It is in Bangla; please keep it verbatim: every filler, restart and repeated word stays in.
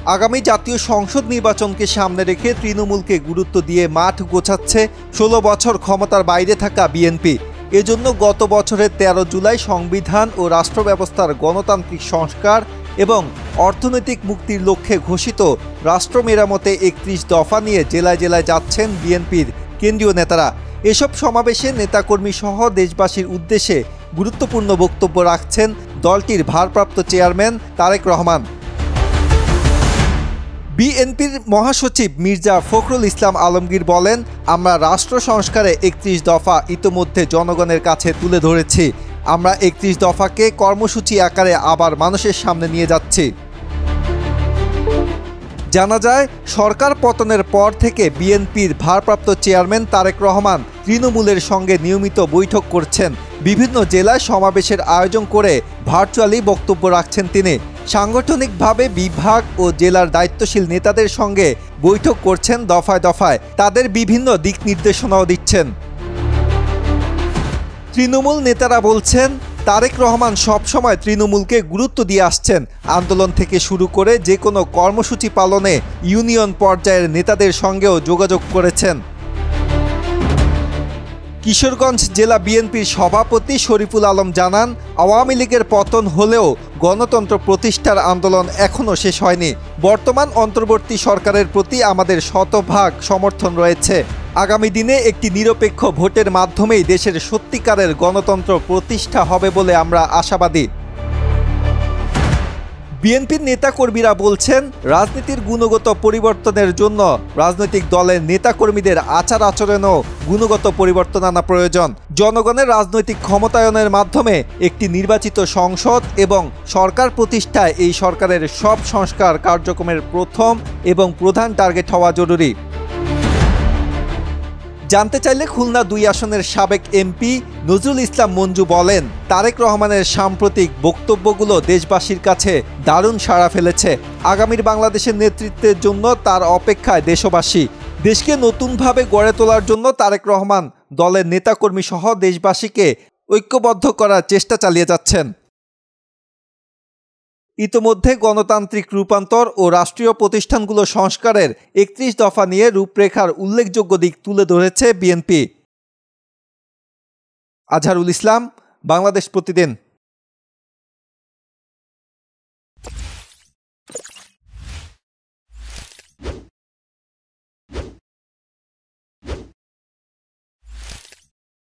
আগামী জাতীয় সংসদ নির্বাচনকে সামনে রেখে তৃণমূলকে গুরুত্ব দিয়ে মাঠ গোছাচ্ছে ষোলো বছর ক্ষমতার বাইরে থাকা বিএনপি। এজন্য গত বছরের তেরো জুলাই সংবিধান ও রাষ্ট্র ব্যবস্থার গণতান্ত্রিক সংস্কার এবং অর্থনৈতিক মুক্তির লক্ষ্যে ঘোষিত রাষ্ট্র মেরামতে একত্রিশ দফা নিয়ে জেলায় জেলায় যাচ্ছেন বিএনপির কেন্দ্রীয় নেতারা। এসব সমাবেশে নেতাকর্মী সহ দেশবাসীর উদ্দেশ্যে গুরুত্বপূর্ণ বক্তব্য রাখছেন দলটির ভারপ্রাপ্ত চেয়ারম্যান তারেক রহমান। বিএনপির মহাসচিব মির্জা ফখরুল ইসলাম আলমগীর বলেন, আমরা রাষ্ট্র সংস্কারে একত্রিশ দফা ইতোমধ্যে জনগণের কাছে তুলে ধরেছি। আমরা একত্রিশ দফাকে কর্মসূচি আকারে আবার মানুষের সামনে নিয়ে যাচ্ছি। জানা যায়, সরকার পতনের পর থেকে বিএনপির ভারপ্রাপ্ত চেয়ারম্যান তারেক রহমান তৃণমূলের সঙ্গে নিয়মিত বৈঠক করছেন। বিভিন্ন জেলায় সমাবেশের আয়োজন করে ভার্চুয়ালি বক্তব্য রাখছেন তিনি। সাংগঠনিকভাবে বিভাগ ও জেলার দায়িত্বশীল নেতাদের সঙ্গে বৈঠক করছেন দফায় দফায়, তাদের বিভিন্ন দিক নির্দেশনাও দিচ্ছেন। তৃণমূল নেতারা বলছেন, তারেক রহমান সবসময় তৃণমূলকে গুরুত্ব দিয়ে আসছেন। আন্দোলন থেকে শুরু করে যে কোনো কর্মসূচি পালনে ইউনিয়ন পর্যায়ের নেতাদের সঙ্গেও যোগাযোগ করেছেন। কিশোরগঞ্জ জেলা বিএনপির সভাপতি শরীফুল আলম জানান, আওয়ামী লীগের পতন হলেও গণতন্ত্র প্রতিষ্ঠার আন্দোলন এখনও শেষ হয়নি। বর্তমান অন্তর্বর্তী সরকারের প্রতি আমাদের শতভাগ সমর্থন রয়েছে। আগামী দিনে একটি নিরপেক্ষ ভোটের মাধ্যমেই দেশের সত্যিকারের গণতন্ত্র প্রতিষ্ঠা হবে বলে আমরা আশাবাদী। বিএনপির নেতাকর্মীরা বলছেন, রাজনীতির গুণগত পরিবর্তনের জন্য রাজনৈতিক দলের নেতাকর্মীদের আচার আচরণেও গুণগত পরিবর্তন আনা প্রয়োজন। জনগণের রাজনৈতিক ক্ষমতায়নের মাধ্যমে একটি নির্বাচিত সংসদ এবং সরকার প্রতিষ্ঠায় এই সরকারের সব সংস্কার কার্যক্রমের প্রথম এবং প্রধান টার্গেট হওয়া জরুরি। জানতে চাইলে খুলনা দুই আসনের সাবেক এমপি নজরুল ইসলাম মঞ্জু বলেন, তারেক রহমানের সাম্প্রতিক বক্তব্যগুলো দেশবাসীর কাছে দারুণ সাড়া ফেলেছে। আগামীর বাংলাদেশের নেতৃত্বের জন্য তার অপেক্ষায় দেশবাসী। দেশকে নতুনভাবে গড়ে তোলার জন্য তারেক রহমান দলের নেতাকর্মী সহ দেশবাসীকে ঐক্যবদ্ধ করার চেষ্টা চালিয়ে যাচ্ছেন। ইতোমধ্যে গণতান্ত্রিক রূপান্তর ও রাষ্ট্রীয় প্রতিষ্ঠানগুলো সংস্কারের একত্রিশ দফা নিয়ে রূপরেখার উল্লেখযোগ্য দিক তুলে ধরেছে বিএনপি। আজহারুল ইসলাম, বাংলাদেশ প্রতিদিন।